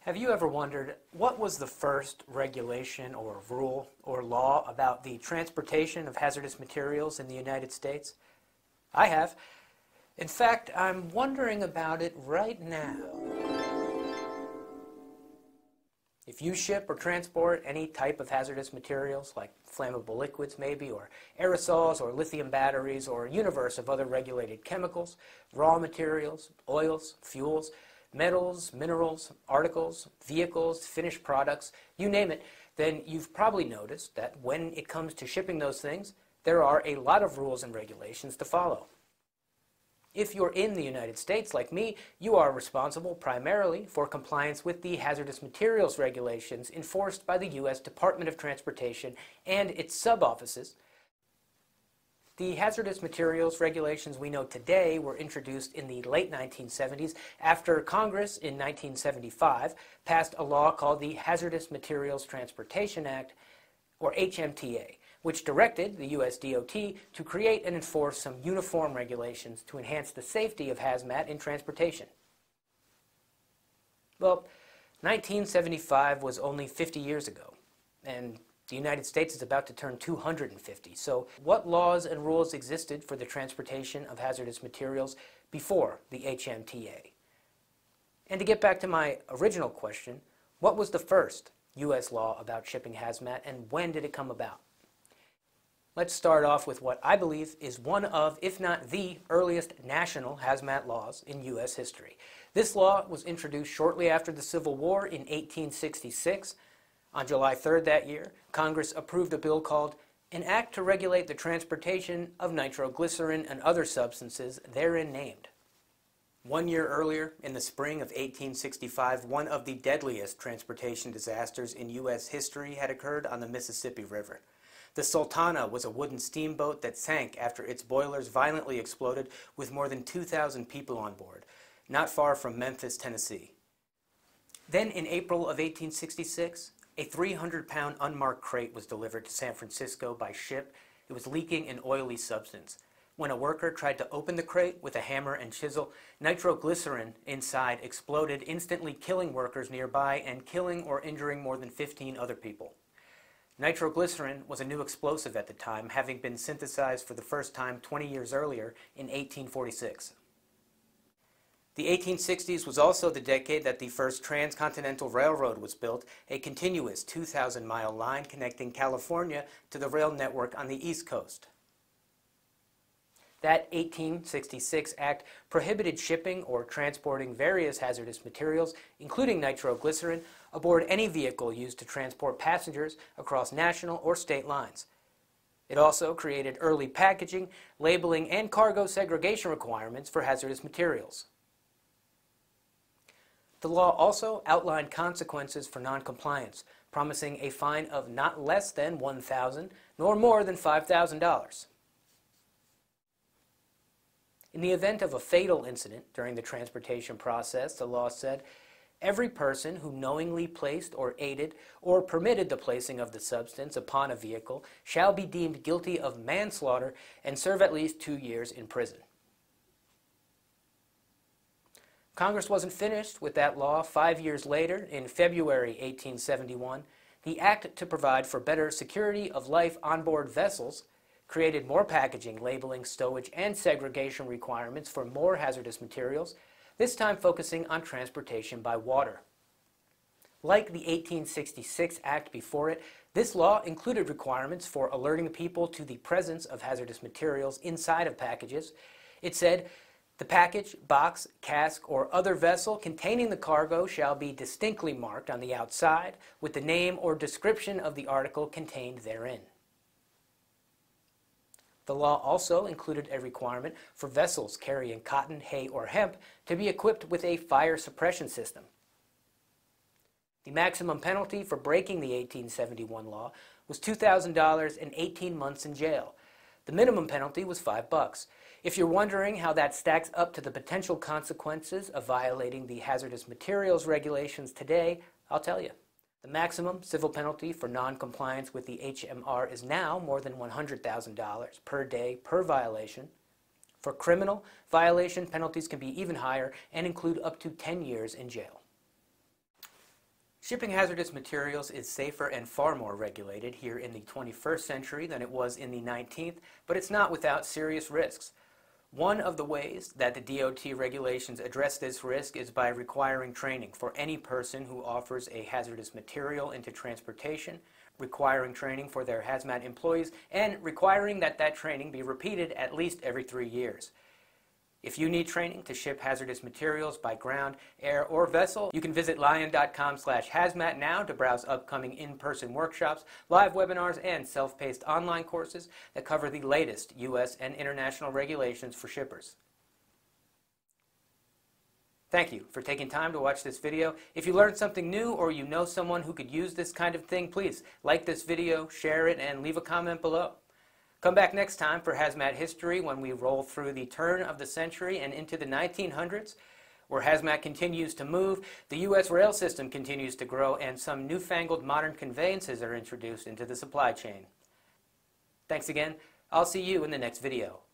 Have you ever wondered what was the first regulation or rule or law about the transportation of hazardous materials in the United States? I have. In fact, I'm wondering about it right now. If you ship or transport any type of hazardous materials, like flammable liquids maybe, or aerosols, or lithium batteries, or a universe of other regulated chemicals, raw materials, oils, fuels, metals, minerals, articles, vehicles, finished products, you name it, then you've probably noticed that when it comes to shipping those things, there are a lot of rules and regulations to follow. If you're in the United States, like me, you are responsible primarily for compliance with the hazardous materials regulations enforced by the U.S. Department of Transportation and its sub-offices. The hazardous materials regulations we know today were introduced in the late 1970s after Congress in 1975 passed a law called the Hazardous Materials Transportation Act, or HMTA, which directed the U.S. DOT to create and enforce some uniform regulations to enhance the safety of hazmat in transportation. Well, 1975 was only 50 years ago, and the United States is about to turn 250. So what laws and rules existed for the transportation of hazardous materials before the HMTA? And to get back to my original question, what was the first U.S. law about shipping hazmat and when did it come about? Let's start off with what I believe is one of, if not the earliest national hazmat laws in U.S. history. This law was introduced shortly after the Civil War in 1866. On July 3rd that year, Congress approved a bill called An Act to Regulate the Transportation of Nitroglycerin and Other Substances Therein Named. 1 year earlier, in the spring of 1865, one of the deadliest transportation disasters in U.S. history had occurred on the Mississippi River. The Sultana was a wooden steamboat that sank after its boilers violently exploded with more than 2,000 people on board, not far from Memphis, Tennessee. Then in April of 1866, a 300-pound unmarked crate was delivered to San Francisco by ship. It was leaking an oily substance. When a worker tried to open the crate with a hammer and chisel, nitroglycerin inside exploded, instantly killing workers nearby and killing or injuring more than 15 other people. Nitroglycerin was a new explosive at the time, having been synthesized for the first time 20 years earlier in 1846. The 1860s was also the decade that the first transcontinental railroad was built, a continuous 2,000-mile line connecting California to the rail network on the East Coast. That 1866 act prohibited shipping or transporting various hazardous materials, including nitroglycerin, aboard any vehicle used to transport passengers across national or state lines. It also created early packaging, labeling, and cargo segregation requirements for hazardous materials. The law also outlined consequences for noncompliance, promising a fine of not less than $1,000 nor more than $5,000. In the event of a fatal incident during the transportation process, the law said, every person who knowingly placed or aided or permitted the placing of the substance upon a vehicle shall be deemed guilty of manslaughter and serve at least 2 years in prison. Congress wasn't finished with that law. 5 years later, in February 1871, the Act to Provide for Better Security of Life on Board Vessels created more packaging, labeling, stowage, and segregation requirements for more hazardous materials, this time focusing on transportation by water. Like the 1866 Act before it, this law included requirements for alerting people to the presence of hazardous materials inside of packages. It said, the package, box, cask, or other vessel containing the cargo shall be distinctly marked on the outside with the name or description of the article contained therein. The law also included a requirement for vessels carrying cotton, hay, or hemp to be equipped with a fire suppression system. The maximum penalty for breaking the 1871 law was $2,000 and 18 months in jail. The minimum penalty was $5. If you're wondering how that stacks up to the potential consequences of violating the hazardous materials regulations today, I'll tell you. The maximum civil penalty for non-compliance with the HMR is now more than $100,000 per day per violation. For criminal violation, penalties can be even higher and include up to 10 years in jail. Shipping hazardous materials is safer and far more regulated here in the 21st century than it was in the 19th, but it's not without serious risks. One of the ways that the DOT regulations address this risk is by requiring training for any person who offers a hazardous material into transportation, requiring training for their hazmat employees, and requiring that that training be repeated at least every 3 years. If you need training to ship hazardous materials by ground, air, or vessel, you can visit lion.com/hazmat now to browse upcoming in-person workshops, live webinars, and self-paced online courses that cover the latest U.S. and international regulations for shippers. Thank you for taking time to watch this video. If you learned something new or you know someone who could use this kind of thing, please like this video, share it, and leave a comment below. Come back next time for Hazmat History when we roll through the turn of the century and into the 1900s, where hazmat continues to move, the U.S. rail system continues to grow, and some newfangled modern conveyances are introduced into the supply chain. Thanks again. I'll see you in the next video.